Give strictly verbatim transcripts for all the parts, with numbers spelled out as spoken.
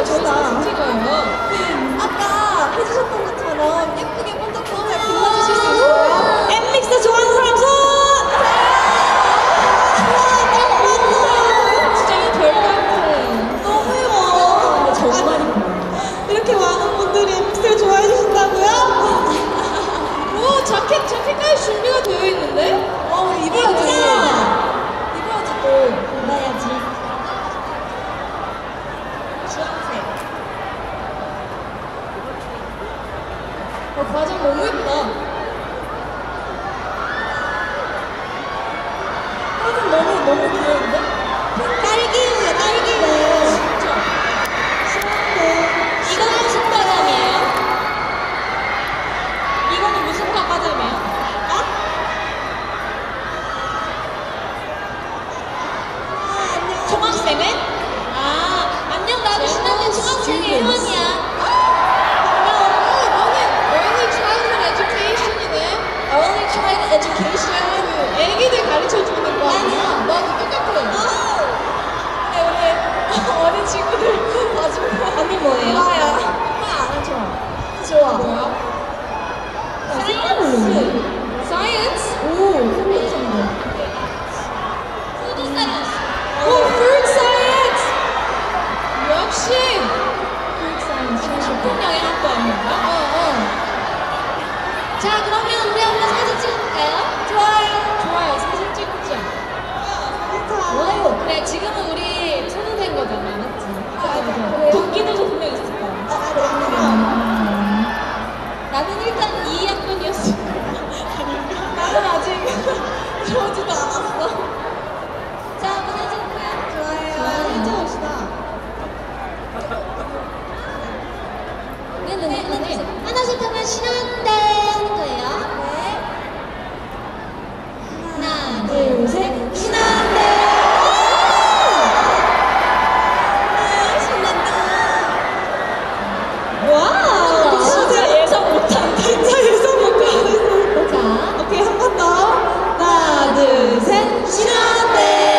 찍어요. 저희 사진 찍어요. 아까 해주셨던 것처럼 예쁘게 번쩍번쩍 불러주실 수 있어요? 엠믹스 좋아하는 사람 손! 진짜 이 별 같은. 너무 예뻐. 정말 이렇게 많은 분들이 엠믹스를 좋아해 주신다고요? 오, 자켓, 자켓까지 준비가 되어 있는데? 어, 우리 입어야지. 입어야지 또. 입어야지. 주황색. 어, 과장 너무 예쁘다. 화장 너무 너무 귀여운데? 딸기우야 딸기우. 진짜. 신난데. 이거는 무슨 과장이에요? 이거는 무슨 과장이에요? 어? 아, 안녕. 중학생은? 아, 안녕, 나도 신나는 중학생의 혜원이야. Early childhood education이네. Early Child Education. 애기들 가르쳐주는 거 아니야? 아니야. 나도 똑같아. 네, 우리 어린 친구들 봐주고. 언니 뭐예요? 좋아요. 아, 좋아. 좋아. 뭐야? 사이언스. Science? 오, 흥미진데. Food science. 오, Food Science. 역시! Food Science. 식품영의 학과 아닌가? 어, 어. 자, 그러면 우리 한번 사진 찍어볼까요? 좋아요. 좋아요, 사진 찍자. 좋아요. 그래, 지금은 우리 초대된 거잖아, 맞지? 맞아. 동기들도 분명 있을 거야. 아, 그럼요. 나는 일단 이 학번이었어. 나는 아직 들어오지도 않았어. 자, 한번 해줄까요? 좋아요. 좋아요. 찍어봅시다. 네네네. 네. 하나씩 하면 신한데 하는 거예요. 네. 하나, 둘, 셋. 신난데. 신난다. 와우. 진짜 예상 못한. 진짜 예상 못한. 자, 오케이, 한 번 더. 하나, 둘, 셋. 신난데.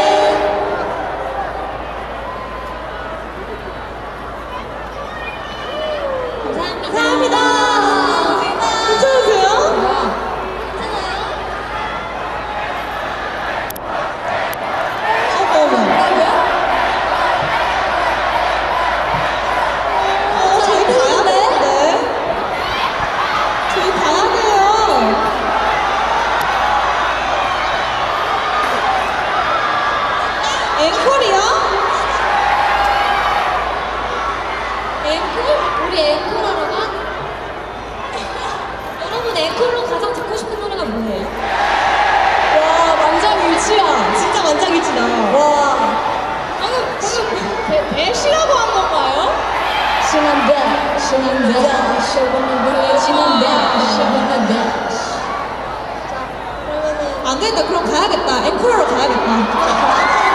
감사합니다. 감사합니다. 감사합니다. 괜찮으세요? 뭐야? 괜찮아요? 어머, 어머. 어, 저희 가야 되는데? 저희 가야 돼요. 앵콜이요? 앵콜? 우리 앵콜 하러 가? 여러분, 앵콜로 가장 듣고 싶은 노래가 뭐예요? 와, 만장일치야. 진짜 만장일치다. 와. 방금, 방금 배, 배시라고 한 건가요? 신난다, 신난다, 신난다, 신난다, 신난다. 자, 그러면은 안 된다. 그럼 가야겠다. 앵콜하러 가야겠다.